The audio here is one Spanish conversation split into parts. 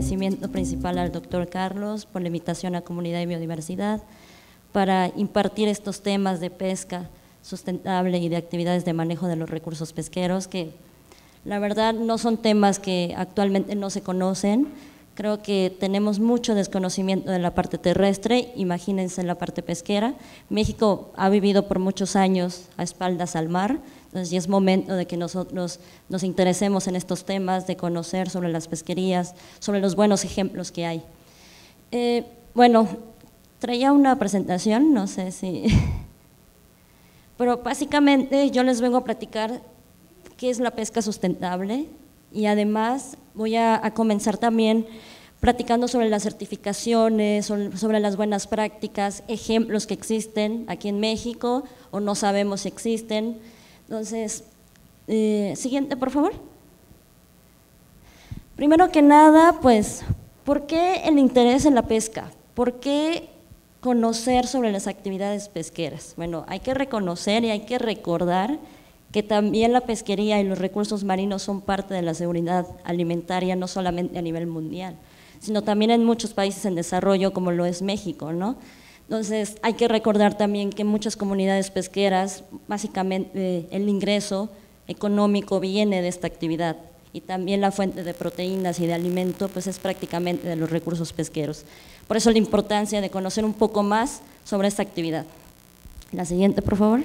agradecimiento principal al doctor Carlos por la invitación a Comunidad y Biodiversidad para impartir estos temas de pesca sustentable y de actividades de manejo de los recursos pesqueros, que la verdad no son temas que actualmente no se conocen. Creo que tenemos mucho desconocimiento de la parte terrestre, imagínense en la parte pesquera. México ha vivido por muchos años a espaldas al mar, entonces ya es momento de que nosotros nos interesemos en estos temas, de conocer sobre las pesquerías, sobre los buenos ejemplos que hay. Bueno, traía una presentación, no sé si… Pero básicamente yo les vengo a platicar qué es la pesca sustentable y además voy a comenzar también platicando sobre las certificaciones, sobre las buenas prácticas, ejemplos que existen aquí en México o no sabemos si existen. Entonces, siguiente por favor. Primero que nada, pues, ¿por qué el interés en la pesca? ¿Por qué conocer sobre las actividades pesqueras? Bueno, hay que reconocer y hay que recordar que también la pesquería y los recursos marinos son parte de la seguridad alimentaria, no solamente a nivel mundial, sino también en muchos países en desarrollo como lo es México, ¿no? Entonces hay que recordar también que muchas comunidades pesqueras, básicamente el ingreso económico viene de esta actividad y también la fuente de proteínas y de alimento pues es prácticamente de los recursos pesqueros. Por eso la importancia de conocer un poco más sobre esta actividad. La siguiente, por favor.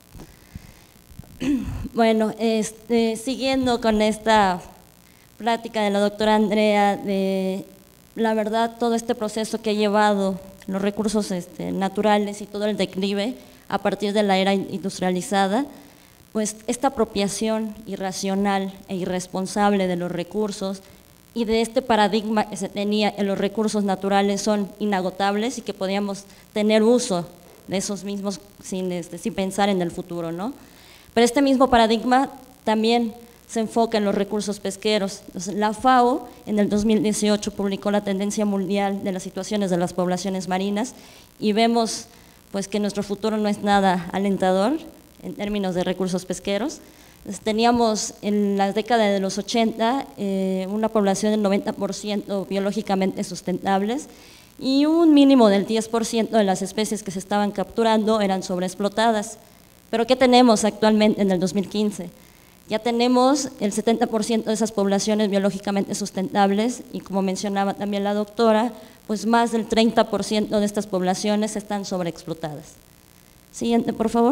Bueno, siguiendo con esta plática de la doctora Andrea, de la verdad todo este proceso que ha llevado los recursos naturales y todo el declive a partir de la era industrializada, pues esta apropiación irracional e irresponsable de los recursos y de este paradigma que se tenía en los recursos naturales son inagotables y que podíamos tener uso de esos mismos sin pensar en el futuro, ¿no? Pero este mismo paradigma también se enfoca en los recursos pesqueros. Entonces, la FAO en el 2018 publicó la tendencia mundial de las situaciones de las poblaciones marinas y vemos pues que nuestro futuro no es nada alentador en términos de recursos pesqueros. Entonces, teníamos en la década de los 80 una población del 90% biológicamente sustentables y un mínimo del 10% de las especies que se estaban capturando eran sobreexplotadas. Pero ¿qué tenemos actualmente en el 2015? Ya tenemos el 70% de esas poblaciones biológicamente sustentables y como mencionaba también la doctora, pues más del 30% de estas poblaciones están sobreexplotadas. Siguiente, por favor.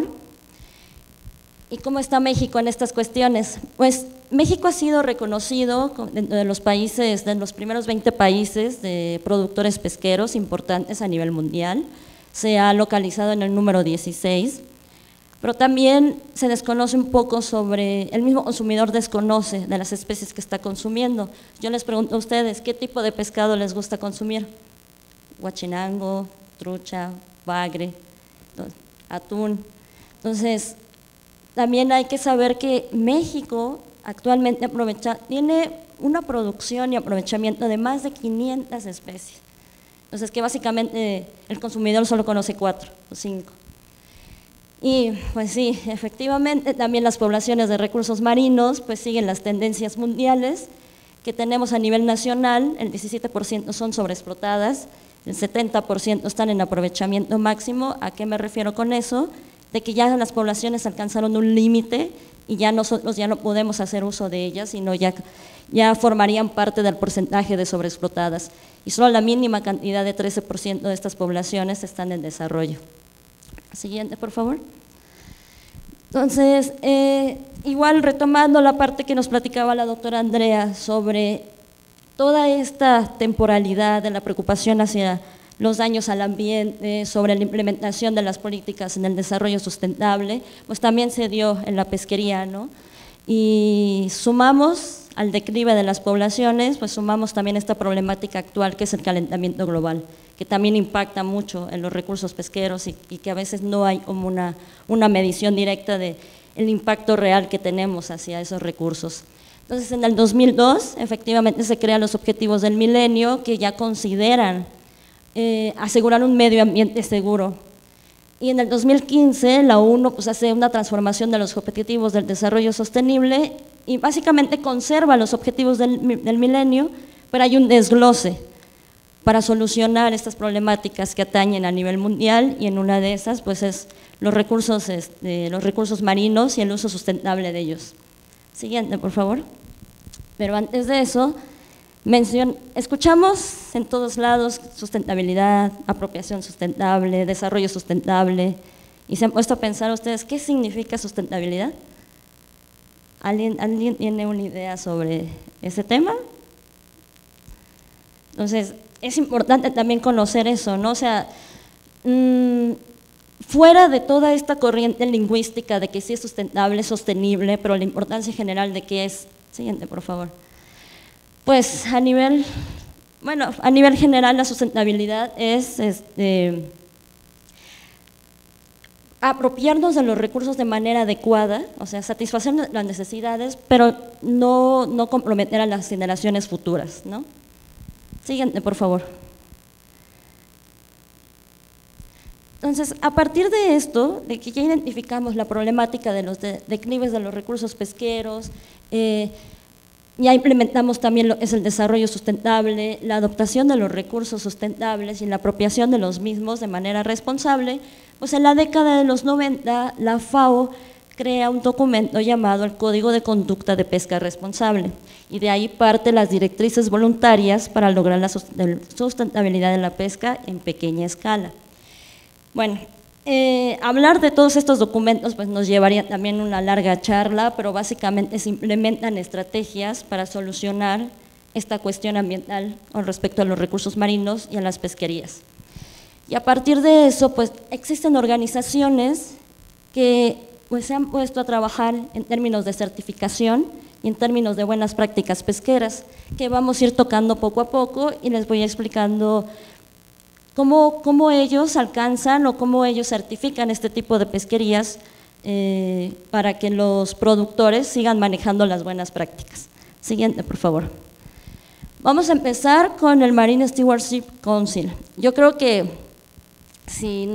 ¿Y cómo está México en estas cuestiones? Pues México ha sido reconocido dentro de los países, de los primeros 20 países de productores pesqueros importantes a nivel mundial, se ha localizado en el número 16. Pero también se desconoce un poco sobre, el mismo consumidor desconoce de las especies que está consumiendo. Yo les pregunto a ustedes, ¿qué tipo de pescado les gusta consumir? Huachinango, trucha, bagre, atún. Entonces, también hay que saber que México actualmente tiene una producción y aprovechamiento de más de 500 especies. Entonces, que básicamente el consumidor solo conoce 4 o 5. Y pues sí, efectivamente también las poblaciones de recursos marinos pues siguen las tendencias mundiales que tenemos a nivel nacional, el 17% son sobreexplotadas, el 70% están en aprovechamiento máximo. ¿A qué me refiero con eso? De que ya las poblaciones alcanzaron un límite y ya nosotros ya no podemos hacer uso de ellas, sino ya formarían parte del porcentaje de sobreexplotadas y solo la mínima cantidad de 13% de estas poblaciones están en desarrollo. Siguiente, por favor. Entonces, igual retomando la parte que nos platicaba la doctora Andrea sobre toda esta temporalidad de la preocupación hacia los daños al ambiente, sobre la implementación de las políticas en el desarrollo sustentable, pues también se dio en la pesquería, ¿no? Y sumamos al declive de las poblaciones, pues sumamos también esta problemática actual que es el calentamiento global, que también impacta mucho en los recursos pesqueros y que a veces no hay como una medición directa del impacto real que tenemos hacia esos recursos. Entonces, en el 2002, efectivamente se crean los Objetivos del Milenio que ya consideran asegurar un medio ambiente seguro. Y en el 2015 la ONU pues, hace una transformación de los Objetivos del Desarrollo Sostenible y básicamente conserva los Objetivos del Milenio, pero hay un desglose para solucionar estas problemáticas que atañen a nivel mundial, y en una de esas pues es los recursos marinos y el uso sustentable de ellos. Siguiente, por favor. Pero antes de eso, escuchamos en todos lados sustentabilidad, apropiación sustentable, desarrollo sustentable, y se han puesto a pensar ustedes, ¿qué significa sustentabilidad? ¿Alguien tiene una idea sobre ese tema? Entonces, es importante también conocer eso, ¿no? O sea, fuera de toda esta corriente lingüística de que sí es sustentable, sostenible, pero la importancia general de que es… Siguiente, por favor. Pues a nivel general la sustentabilidad es apropiarnos de los recursos de manera adecuada, o sea, satisfacer las necesidades, pero no comprometer a las generaciones futuras, ¿no? Siguiente, por favor. Entonces, a partir de esto, de que ya identificamos la problemática de los declives de los recursos pesqueros, ya implementamos también lo que es el desarrollo sustentable, la adoptación de los recursos sustentables y la apropiación de los mismos de manera responsable, pues en la década de los 90 la FAO crea un documento llamado el Código de Conducta de Pesca Responsable, y de ahí parte las directrices voluntarias para lograr la sustentabilidad de la pesca en pequeña escala. Bueno, hablar de todos estos documentos pues nos llevaría también una larga charla, pero básicamente se implementan estrategias para solucionar esta cuestión ambiental con respecto a los recursos marinos y a las pesquerías. Y a partir de eso, pues existen organizaciones que pues se han puesto a trabajar en términos de certificación y en términos de buenas prácticas pesqueras, que vamos a ir tocando poco a poco, y les voy explicando cómo ellos alcanzan o cómo ellos certifican este tipo de pesquerías para que los productores sigan manejando las buenas prácticas. Siguiente, por favor. Vamos a empezar con el Marine Stewardship Council. Yo creo que si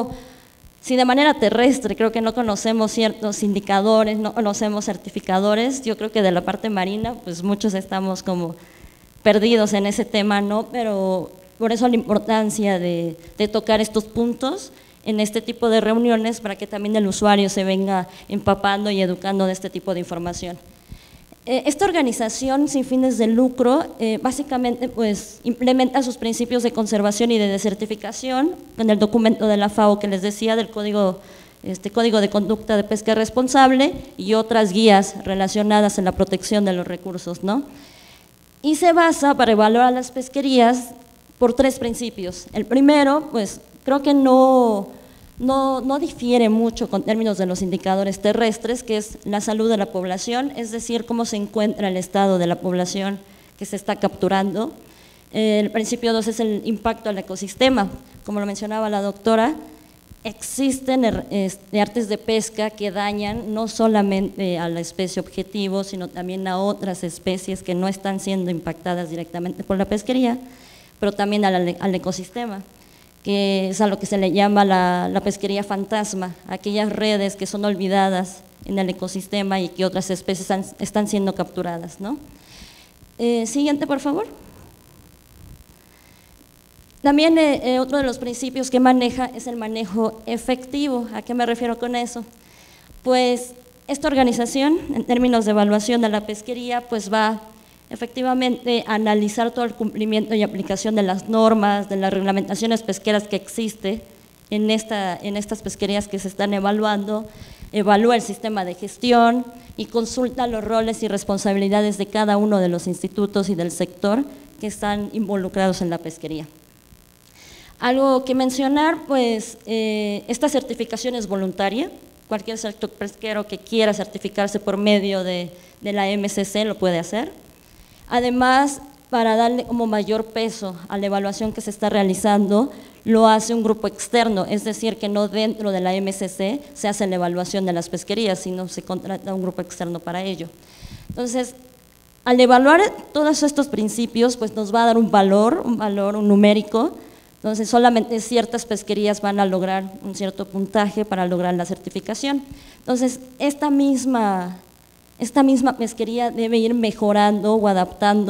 de manera terrestre creo que no conocemos ciertos indicadores, no conocemos certificadores, yo creo que de la parte marina pues muchos estamos como perdidos en ese tema, ¿no? Pero por eso la importancia de tocar estos puntos en este tipo de reuniones para que también el usuario se venga empapando y educando de este tipo de información. Esta organización sin fines de lucro básicamente pues implementa sus principios de conservación y de desertificación en el documento de la FAO que les decía, del Código de Conducta de Pesca Responsable, y otras guías relacionadas en la protección de los recursos, ¿no? Y se basa para evaluar las pesquerías por 3 principios. El primero, pues creo que no difiere mucho con términos de los indicadores terrestres, que es la salud de la población, es decir, cómo se encuentra el estado de la población que se está capturando. El principio 2 es el impacto al ecosistema. Como lo mencionaba la doctora, existen artes de pesca que dañan no solamente a la especie objetivo, sino también a otras especies que no están siendo impactadas directamente por la pesquería, pero también al ecosistema, que es a lo que se le llama la pesquería fantasma, aquellas redes que son olvidadas en el ecosistema y que otras especies están siendo capturadas, ¿no? Siguiente, por favor. También otro de los principios que maneja es el manejo efectivo. ¿A qué me refiero con eso? Pues esta organización, en términos de evaluación de la pesquería, pues va efectivamente a analizar todo el cumplimiento y aplicación de las normas, de las reglamentaciones pesqueras que existe en estas pesquerías que se están evaluando, evalúa el sistema de gestión y consulta los roles y responsabilidades de cada uno de los institutos y del sector que están involucrados en la pesquería. Algo que mencionar, pues esta certificación es voluntaria. Cualquier sector pesquero que quiera certificarse por medio de la MSC lo puede hacer. Además, para darle como mayor peso a la evaluación que se está realizando, lo hace un grupo externo, es decir, que no dentro de la MSC se hace la evaluación de las pesquerías, sino se contrata un grupo externo para ello. Entonces, al evaluar todos estos principios, pues nos va a dar un valor numérico. Entonces, solamente ciertas pesquerías van a lograr un cierto puntaje para lograr la certificación. Entonces, esta misma pesquería debe ir mejorando o adaptando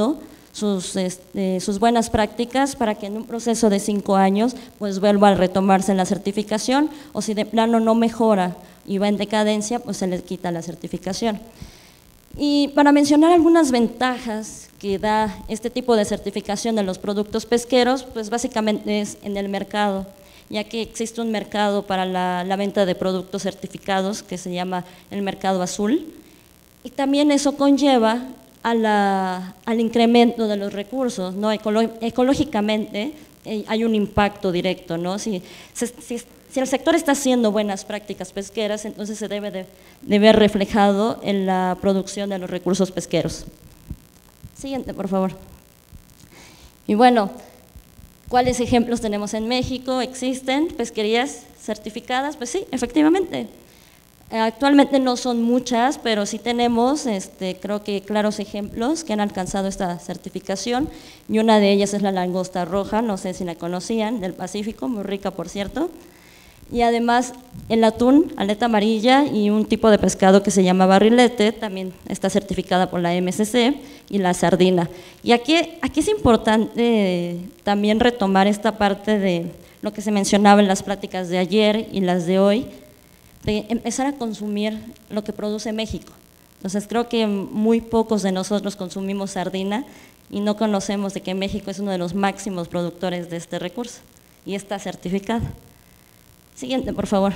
sus buenas prácticas para que en un proceso de 5 años pues vuelva a retomarse la certificación, o si de plano no mejora y va en decadencia, pues se le quita la certificación. Y para mencionar algunas ventajas que da este tipo de certificación de los productos pesqueros, pues básicamente es en el mercado, ya que existe un mercado para la venta de productos certificados que se llama el mercado azul, y también eso conlleva al incremento de los recursos, ¿no? Ecológicamente hay un impacto directo, ¿no? Si el sector está haciendo buenas prácticas pesqueras, entonces se debe de ver reflejado en la producción de los recursos pesqueros. Siguiente, por favor. Y bueno, ¿cuáles ejemplos tenemos en México? ¿Existen pesquerías certificadas? Pues sí, efectivamente. Actualmente no son muchas, pero sí tenemos, creo que claros ejemplos que han alcanzado esta certificación, y una de ellas es la langosta roja, no sé si la conocían, del Pacífico, muy rica por cierto, y además el atún, aleta amarilla, y un tipo de pescado que se llama barrilete, también está certificada por la MSC, y la sardina. Y aquí es importante también retomar esta parte de lo que se mencionaba en las pláticas de ayer y las de hoy, de empezar a consumir lo que produce México. Entonces creo que muy pocos de nosotros consumimos sardina y no conocemos de que México es uno de los máximos productores de este recurso y está certificado. Siguiente, por favor.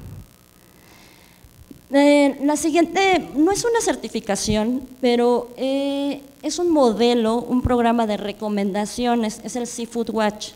La siguiente no es una certificación, pero es un modelo, un programa de recomendaciones, es el Seafood Watch.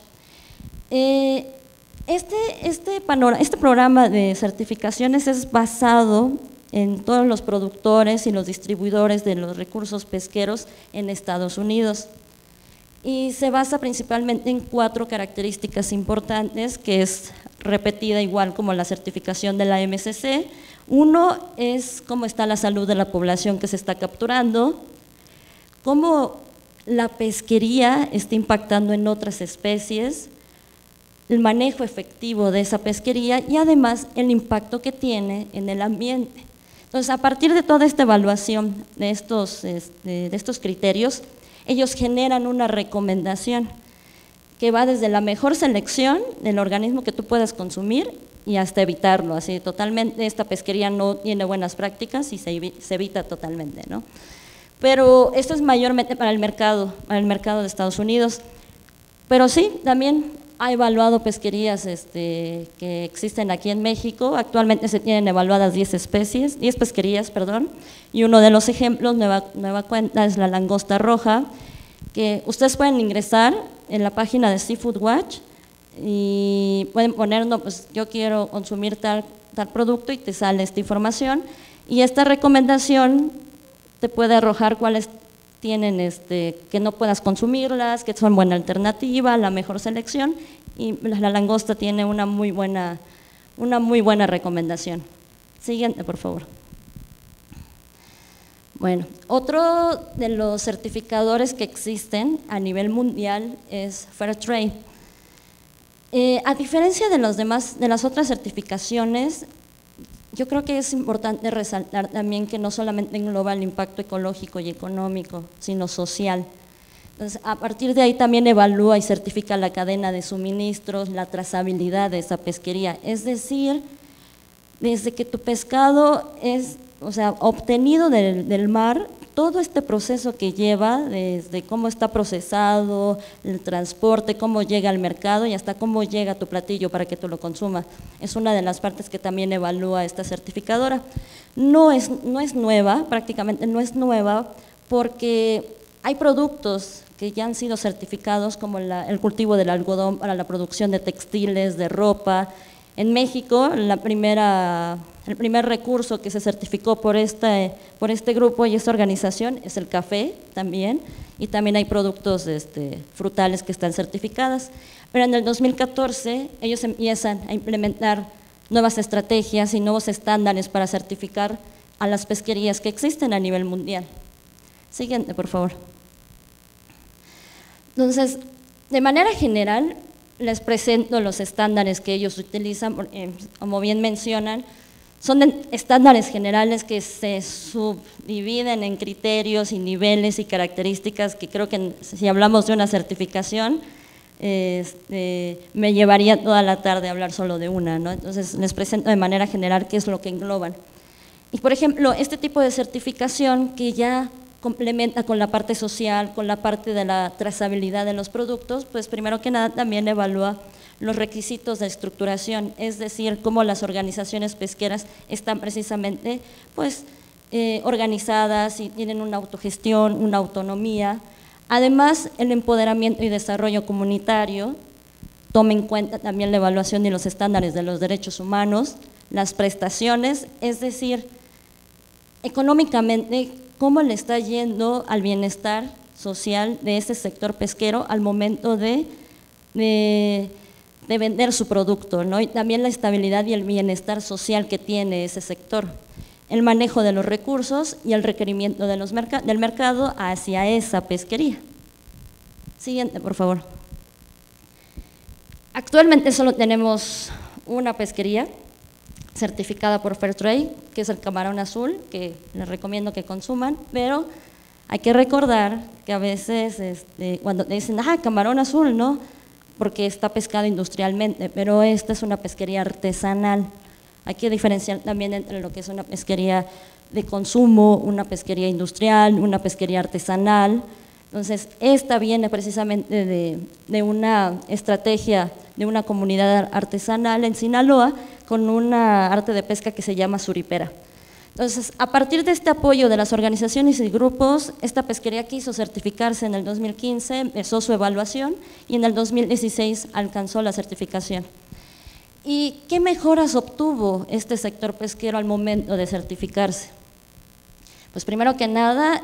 Este programa de certificaciones es basado en todos los productores y los distribuidores de los recursos pesqueros en Estados Unidos, y se basa principalmente en 4 características importantes, que es repetida igual como la certificación de la MSC. Uno es cómo está la salud de la población que se está capturando, cómo la pesquería está impactando en otras especies, el manejo efectivo de esa pesquería y además el impacto que tiene en el ambiente. Entonces, a partir de toda esta evaluación de estos criterios, ellos generan una recomendación que va desde la mejor selección del organismo que tú puedas consumir y hasta evitarlo, así totalmente esta pesquería no tiene buenas prácticas y se evita totalmente, ¿no? Pero esto es mayormente para el mercado de Estados Unidos, pero sí, también ha evaluado pesquerías que existen aquí en México. Actualmente se tienen evaluadas 10 pesquerías, perdón, y uno de los ejemplos, nueva cuenta, es la langosta roja, que ustedes pueden ingresar en la página de Seafood Watch y pueden poner, no, pues yo quiero consumir tal producto, y te sale esta información, y esta recomendación te puede arrojar cuáles tienen que no puedas consumirlas, que son buena alternativa, la mejor selección, y la langosta tiene una muy buena recomendación. Siguiente, por favor. Bueno, otro de los certificadores que existen a nivel mundial es Fairtrade. A diferencia de las otras certificaciones, yo creo que es importante resaltar también que no solamente engloba el impacto ecológico y económico, sino social. Entonces, a partir de ahí también evalúa y certifica la cadena de suministros, la trazabilidad de esa pesquería, es decir, desde que tu pescado es, obtenido del mar, todo este proceso que lleva, desde cómo está procesado, el transporte, cómo llega al mercado y hasta cómo llega a tu platillo para que tú lo consumas, es una de las partes que también evalúa esta certificadora. No es nueva, prácticamente no es nueva, porque hay productos que ya han sido certificados, como el cultivo del algodón para la producción de textiles, de ropa. En México, el primer recurso que se certificó por este grupo y esta organización es el café también, y también hay productos frutales que están certificadas. Pero en el 2014 ellos empiezan a implementar nuevas estrategias y nuevos estándares para certificar a las pesquerías que existen a nivel mundial. Siguiente, por favor. Entonces, de manera general, les presento los estándares que ellos utilizan, como bien mencionan, Son estándares generales que se subdividen en criterios y niveles y características que creo que si hablamos de una certificación, me llevaría toda la tarde a hablar solo de una, ¿no? Entonces les presento de manera general qué es lo que engloban. Y por ejemplo, este tipo de certificación que ya complementa con la parte social, con la parte de la trazabilidad de los productos, pues primero que nada también evalúa los requisitos de estructuración, es decir, cómo las organizaciones pesqueras están precisamente pues, organizadas y tienen una autogestión, una autonomía. Además, el empoderamiento y desarrollo comunitario toma en cuenta también la evaluación de los estándares de los derechos humanos, las prestaciones, es decir, económicamente, cómo le está yendo al bienestar social de este sector pesquero al momento de vender su producto, ¿no? Y también la estabilidad y el bienestar social que tiene ese sector, el manejo de los recursos y el requerimiento de del mercado hacia esa pesquería. Siguiente, por favor. Actualmente solo tenemos una pesquería certificada por Fairtrade, que es el camarón azul, que les recomiendo que consuman, pero hay que recordar que a veces cuando te dicen, camarón azul, ¿no?, porque está pescado industrialmente, pero esta es una pesquería artesanal. Hay que diferenciar también entre lo que es una pesquería de consumo, una pesquería industrial, una pesquería artesanal. Entonces, esta viene precisamente de una estrategia de una comunidad artesanal en Sinaloa con una arte de pesca que se llama suripera. Entonces, a partir de este apoyo de las organizaciones y grupos, esta pesquería quiso certificarse en el 2015, empezó su evaluación y en el 2016 alcanzó la certificación. ¿Y qué mejoras obtuvo este sector pesquero al momento de certificarse? Pues primero que nada,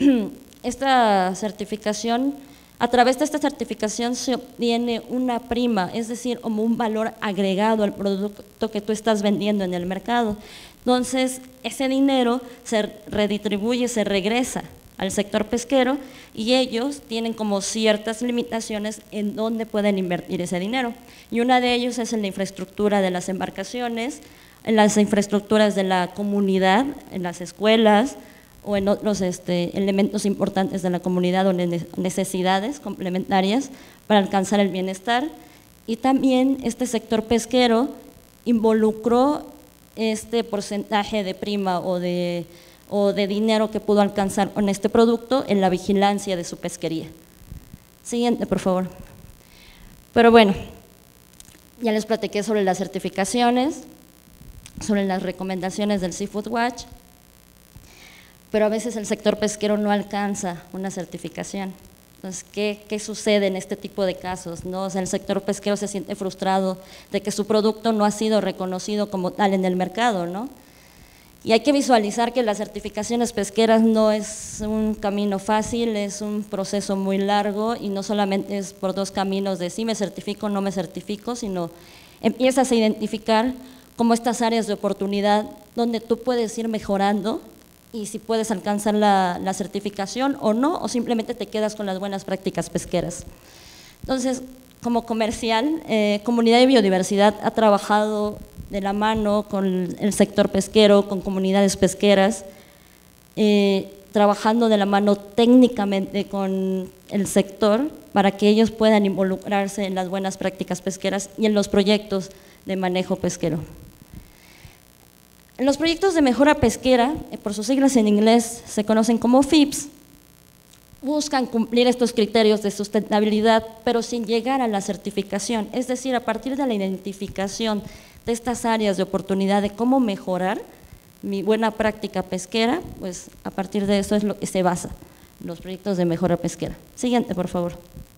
esta certificación, a través de esta certificación se obtiene una prima, es decir, como un valor agregado al producto que tú estás vendiendo en el mercado. Entonces, ese dinero se redistribuye, se regresa al sector pesquero y ellos tienen como ciertas limitaciones en dónde pueden invertir ese dinero. Y una de ellos es en la infraestructura de las embarcaciones, en las infraestructuras de la comunidad, en las escuelas o en otros elementos importantes de la comunidad o necesidades complementarias para alcanzar el bienestar. Y también este sector pesquero involucró este porcentaje de prima o de dinero que pudo alcanzar con este producto en la vigilancia de su pesquería. Siguiente, por favor. Pero bueno, ya les platiqué sobre las certificaciones, sobre las recomendaciones del Seafood Watch, pero a veces el sector pesquero no alcanza una certificación. Entonces, ¿qué sucede en este tipo de casos, ¿no? O sea, el sector pesquero se siente frustrado de que su producto no ha sido reconocido como tal en el mercado, ¿no? Y hay que visualizar que las certificaciones pesqueras no es un camino fácil, es un proceso muy largo y no solamente es por dos caminos de sí me certifico o no me certifico, sino empiezas a identificar como estas áreas de oportunidad donde tú puedes ir mejorando y si puedes alcanzar la certificación o no, o simplemente te quedas con las buenas prácticas pesqueras. Entonces, como comercial, Comunidad de Biodiversidad ha trabajado de la mano con el sector pesquero, con comunidades pesqueras, trabajando de la mano técnicamente con el sector para que ellos puedan involucrarse en las buenas prácticas pesqueras y en los proyectos de manejo pesquero. Los proyectos de mejora pesquera, por sus siglas en inglés se conocen como FIPS, buscan cumplir estos criterios de sustentabilidad, pero sin llegar a la certificación, es decir, a partir de la identificación de estas áreas de oportunidad de cómo mejorar mi buena práctica pesquera, pues a partir de eso es lo que se basa los proyectos de mejora pesquera. Siguiente, por favor.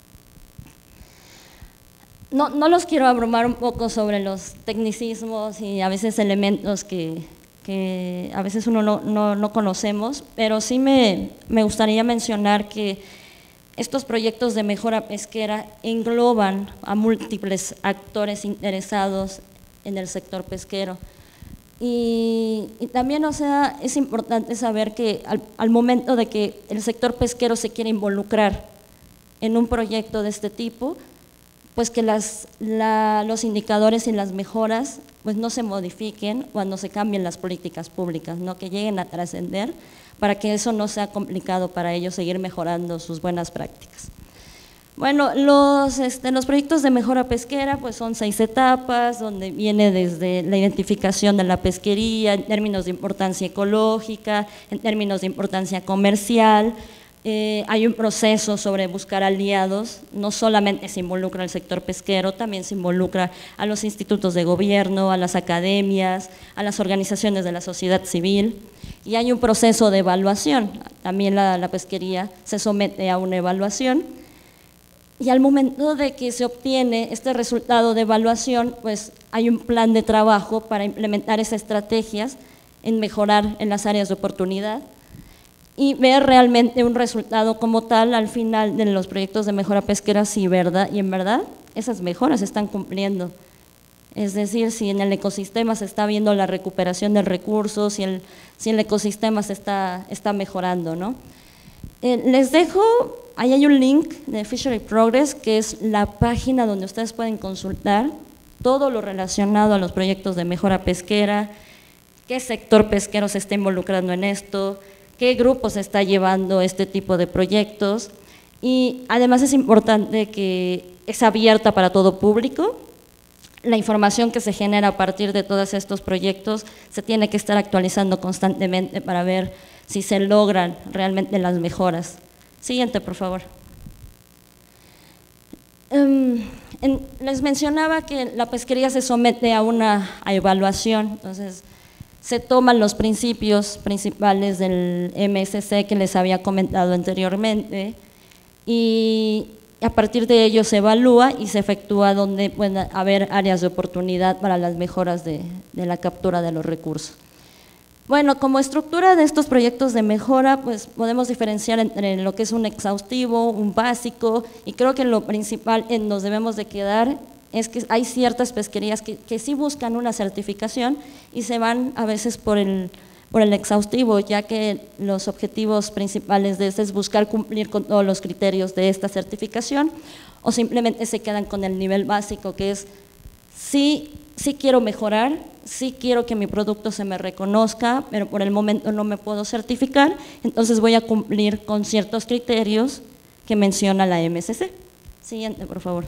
No los quiero abrumar un poco sobre los tecnicismos y a veces elementos que a veces uno no conocemos, pero sí me gustaría mencionar que estos proyectos de mejora pesquera engloban a múltiples actores interesados en el sector pesquero. Y también, o sea, es importante saber que al momento de que el sector pesquero se quiere involucrar en un proyecto de este tipo, pues que los indicadores y las mejoras pues no se modifiquen cuando se cambien las políticas públicas, ¿no? Que lleguen a trascender para que eso no sea complicado para ellos seguir mejorando sus buenas prácticas. Bueno, los proyectos de mejora pesquera pues son 6 etapas, donde viene desde la identificación de la pesquería en términos de importancia ecológica, en términos de importancia comercial. Hay un proceso sobre buscar aliados, no solamente se involucra al sector pesquero, también se involucra a los institutos de gobierno, a las academias, a las organizaciones de la sociedad civil, y hay un proceso de evaluación. También la pesquería se somete a una evaluación, y al momento de que se obtiene este resultado de evaluación, pues hay un plan de trabajo para implementar esas estrategias en mejorar en las áreas de oportunidad y ver realmente un resultado como tal al final de los proyectos de mejora pesquera, si en verdad esas mejoras se están cumpliendo. Es decir, si en el ecosistema se está viendo la recuperación del recurso, si el ecosistema se está mejorando, ¿no? Les dejo, ahí hay un link de Fishery Progress, que es la página donde ustedes pueden consultar todo lo relacionado a los proyectos de mejora pesquera, qué sector pesquero se está involucrando en esto, qué grupo se está llevando este tipo de proyectos, y además es importante que es abierta para todo público. La información que se genera a partir de todos estos proyectos se tiene que estar actualizando constantemente para ver si se logran realmente las mejoras. Siguiente, por favor. Les mencionaba que la pesquería se somete a una evaluación, entonces se toman los principios principales del MSC que les había comentado anteriormente y a partir de ello se evalúa y se efectúa donde pueden haber áreas de oportunidad para las mejoras de la captura de los recursos. Bueno, como estructura de estos proyectos de mejora, pues podemos diferenciar entre lo que es un exhaustivo, un básico, y creo que lo principal en nos debemos de quedar es que hay ciertas pesquerías que sí buscan una certificación y se van a veces por el exhaustivo, ya que los objetivos principales de este es buscar cumplir con todos los criterios de esta certificación, o simplemente se quedan con el nivel básico, que es sí quiero mejorar, sí quiero que mi producto se me reconozca, pero por el momento no me puedo certificar, entonces voy a cumplir con ciertos criterios que menciona la MSC. Siguiente, por favor.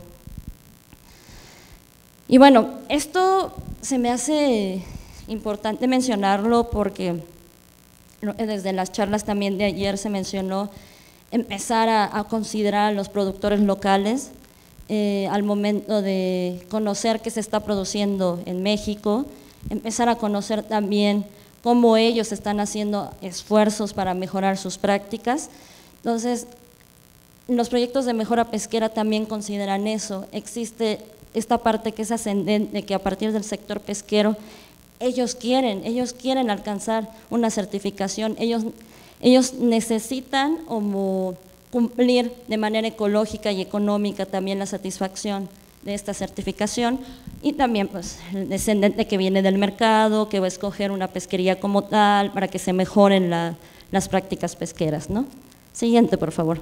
Y bueno, esto se me hace importante mencionarlo porque desde las charlas también de ayer se mencionó empezar a considerar a los productores locales al momento de conocer qué se está produciendo en México, empezar a conocer también cómo ellos están haciendo esfuerzos para mejorar sus prácticas. Entonces, los proyectos de mejora pesquera también consideran eso. Existe esta parte que es ascendente, que a partir del sector pesquero ellos quieren alcanzar una certificación, ellos necesitan como cumplir de manera ecológica y económica también la satisfacción de esta certificación, y también pues el descendente que viene del mercado, que va a escoger una pesquería como tal para que se mejoren las prácticas pesqueras, ¿no? Siguiente, por favor.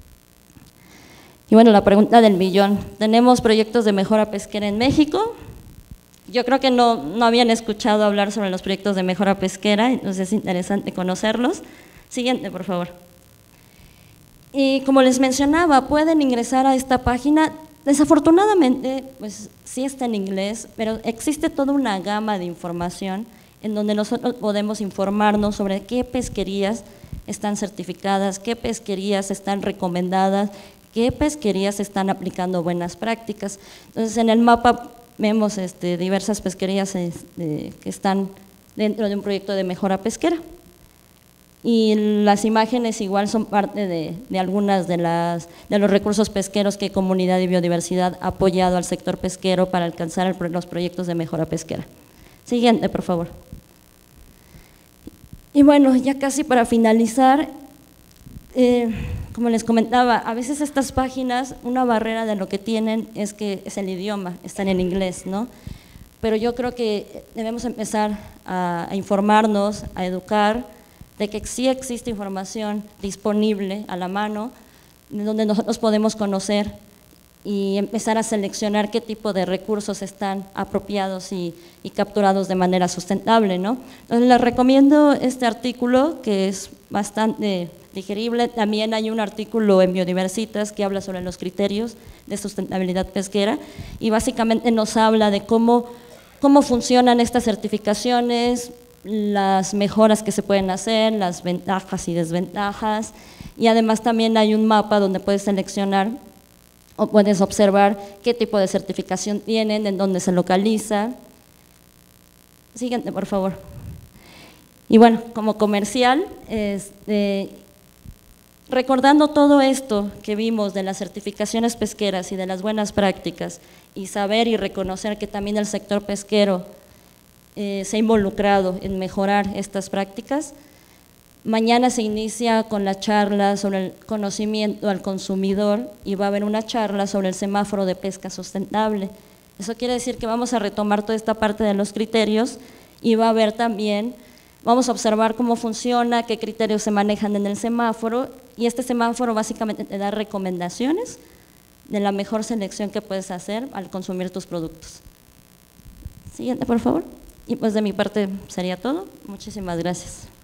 Y bueno, la pregunta del millón, ¿tenemos proyectos de mejora pesquera en México? Yo creo que no habían escuchado hablar sobre los proyectos de mejora pesquera, entonces es interesante conocerlos. Siguiente, por favor. Y como les mencionaba, pueden ingresar a esta página. Desafortunadamente, pues sí está en inglés, pero existe toda una gama de información en donde nosotros podemos informarnos sobre qué pesquerías están certificadas, qué pesquerías están recomendadas, qué pesquerías están aplicando buenas prácticas. Entonces, en el mapa vemos diversas pesquerías que están dentro de un proyecto de mejora pesquera. Y las imágenes igual son parte de algunas de los recursos pesqueros que Comunidad de Biodiversidad ha apoyado al sector pesquero para alcanzar los proyectos de mejora pesquera. Siguiente, por favor. Y bueno, ya casi para finalizar, como les comentaba, a veces estas páginas, una barrera de lo que tienen es que es el idioma, están en inglés, ¿no? Pero yo creo que debemos empezar a informarnos, a educar, de que sí existe información disponible a la mano, donde nosotros podemos conocer y empezar a seleccionar qué tipo de recursos están apropiados y capturados de manera sustentable, ¿no? Entonces les recomiendo este artículo que es bastante digerible. También hay un artículo en Biodiversitas que habla sobre los criterios de sustentabilidad pesquera y básicamente nos habla de cómo funcionan estas certificaciones, las mejoras que se pueden hacer, las ventajas y desventajas, y además también hay un mapa donde puedes seleccionar o puedes observar qué tipo de certificación tienen, en dónde se localiza. Siguiente, por favor. Y bueno, como comercial, recordando todo esto que vimos de las certificaciones pesqueras y de las buenas prácticas, y saber y reconocer que también el sector pesquero se ha involucrado en mejorar estas prácticas, mañana se inicia con la charla sobre el conocimiento al consumidor y va a haber una charla sobre el semáforo de pesca sustentable. Eso quiere decir que vamos a retomar toda esta parte de los criterios y va a haber también, vamos a observar cómo funciona, qué criterios se manejan en el semáforo, y este semáforo básicamente te da recomendaciones de la mejor selección que puedes hacer al consumir tus productos. Siguiente, por favor. Y pues de mi parte sería todo. Muchísimas gracias.